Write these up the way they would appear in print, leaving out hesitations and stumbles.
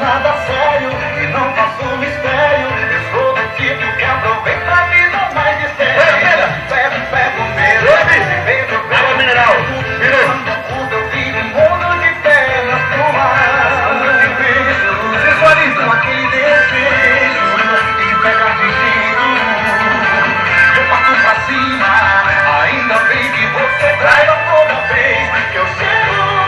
nada sério e não faço mistério. Eu sou do tipo que aproveita a vida mais de sério. Pego mesmo, beijo, água mineral. Quando eu vivo um mundo de pernas pro mar. Visualizo aquele desejo e pega fingindo. Eu parto pra cima, ainda bem que você trai toda vez que eu sinto.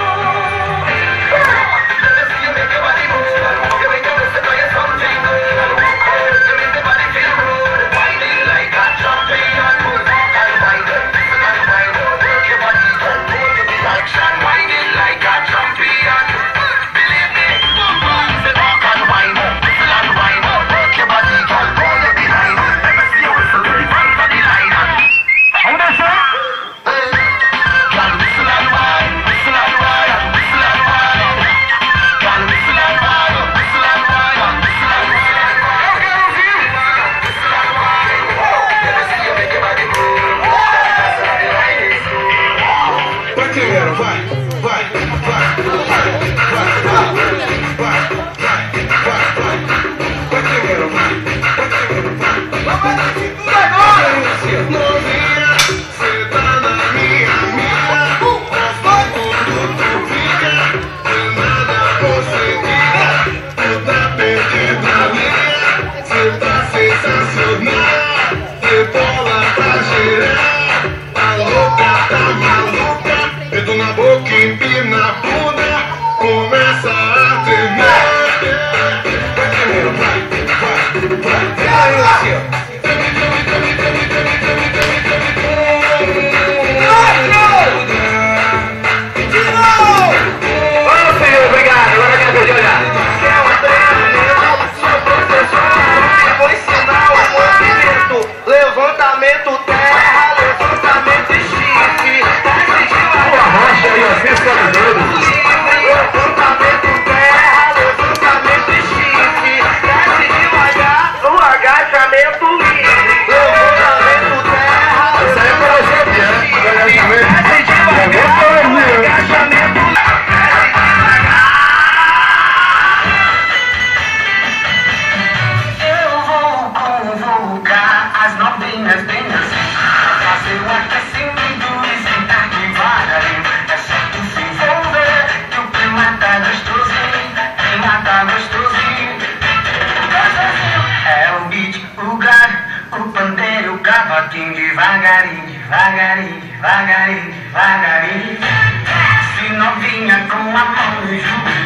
Devagarinho, devagarinho, devagarinho, devagarinho. Se novinha com a mão no joelho.